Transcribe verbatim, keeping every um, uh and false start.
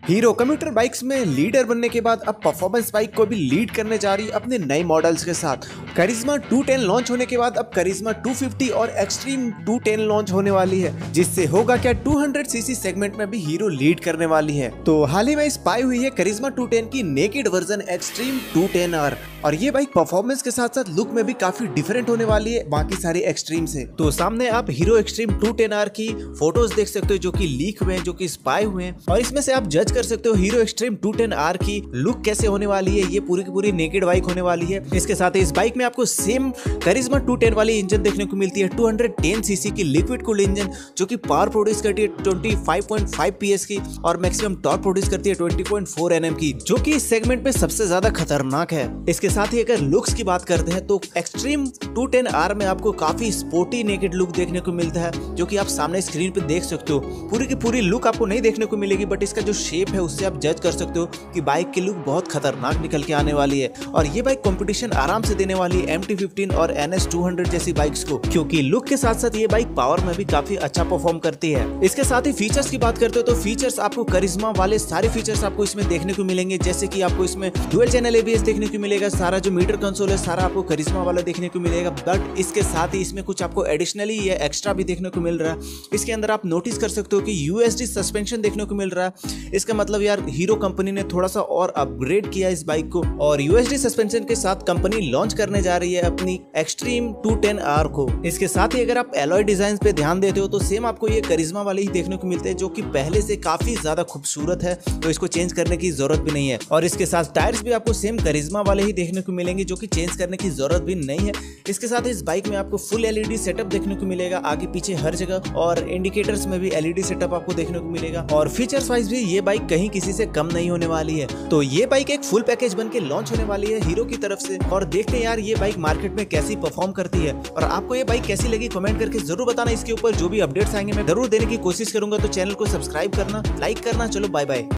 Hero commuter bikes में leader बनने के बाद अब परफॉर्मेंस बाइक को भी लीड करने जा रही है अपने नए मॉडल्स के साथ। करिश्मा टू टेन लॉन्च होने के बाद अब करिश्मा टू फिफ्टी और एक्सट्रीम टू टेन लॉन्च होने वाली है, जिससे होगा क्या टू हंड्रेड सीसी सेगमेंट में भी हीरो लीड करने वाली है। तो हाल ही में स्पाई हुई है करिश्मा टू टेन की naked version Xtreme two ten R, और ये बाइक परफॉर्मेंस के साथ साथ लुक में भी काफी डिफरेंट होने वाली है बाकी सारी एक्सट्रीम से। तो सामने आप Hero Xtreme two ten R की फोटोज देख सकते हो जो कि लीक हुए हैं, जो कि स्पाई हुए हैं, और इसमें से आप जज कर सकते हो Hero Xtreme two ten R की लुक कैसे होने वाली है। ये पूरी की पूरी नेकेड बाइक होने वाली है। इसके साथ ही इस बाइक में आपको सेम करिश्मा टू टेन वाली इंजन देखने को मिलती है, टू हंड्रेड टेन सीसी की लिक्विड कूल्ड इंजन, जो कि पावर प्रोड्यूस करती है twenty five point five PS की और मैक्सिमम टॉर्क प्रोड्यूस करती है ट्वेंटी पॉइंट फोर एनएम की, जो कि इस सेगमेंट में सबसे ज्यादा खतरनाक है। इसके साथ ही अगर लुक्स की बात करते हैं तो एक्सट्रीम टू टेन आर में आपको काफी स्पोर्टी नेकेड लुक देखने को मिलता है, जो कि आप सामने स्क्रीन पे देख सकते हो। पूरी की पूरी लुक आपको नहीं देखने को मिलेगी, बट इसका जो शेप है उससे आप जज कर सकते हो कि बाइक की लुक बहुत खतरनाक निकल के आने वाली है। और ये बाइक कंपटीशन आराम से देने वाली है एम टी फिफ्टीन और एन एस टू हंड्रेड जैसी बाइक्स को, क्योंकि लुक के साथ साथ ये बाइक पावर में भी काफी अच्छा परफॉर्म करती है। इसके साथ ही फीचर्स की बात करते हो तो फीचर्स आपको करिश्मा वाले सारे फीचर्स आपको इसमें देखने को मिलेंगे, जैसे कि आपको इसमें डुअल चैनल एबीएस देखने को मिलेगा, सारा जो मीटर कंसोल है सारा आपको करिश्मा वाला देखने को मिलेगा। बट इसके साथ ही इसमें कुछ आपको एडिशनली ये एक्स्ट्रा भी देखने को मिल रहा है। इसके अंदर आप नोटिस कर सकते हो कि यूएसडी सस्पेंशन देखने को मिल रहा है। इसका मतलब यार हीरो कंपनी ने थोड़ा सा और अपग्रेड किया इस बाइक को, और यूएसडी सस्पेंशन के साथ कंपनी लॉन्च करने जा रही है अपनी एक्सट्रीम टू टेन आर को। इसके साथ ही अगर आप एलॉय डिजाइन पे ध्यान देते हो तो सेम आपको ये करिश्मा वाले ही देखने को मिलते हैं, जो कि पहले से काफी ज्यादा खूबसूरत है, तो इसको चेंज करने की जरूरत भी नहीं है। और इसके साथ टायर्स भी आपको सेम करिश्मा वाले ही देखने को मिलेंगे, जो कि चेंज करने की जरूरत भी नहीं है। इसके साथ इस बाइक में आपको फुल एलईडी सेटअप देखने को मिलेगा आगे पीछे हर जगह, और इंडिकेटर्स में भी एलईडी सेटअप आपको देखने को मिलेगा। और फीचर्स वाइज भी ये बाइक कहीं किसी से कम नहीं होने वाली है। तो ये बाइक एक फुल पैकेज बन के लॉन्च होने वाली है हीरो की तरफ से, और देखते हैं यार ये बाइक मार्केट में कैसी परफॉर्म करती है। और आपको ये बाइक कैसी लगी कमेंट करके जरूर बताना। इसके ऊपर जो भी अपडेट्स आएंगे मैं जरूर देने की कोशिश करूंगा। तो चैनल को सब्सक्राइब करना, लाइक करना। चलो बाय बाय।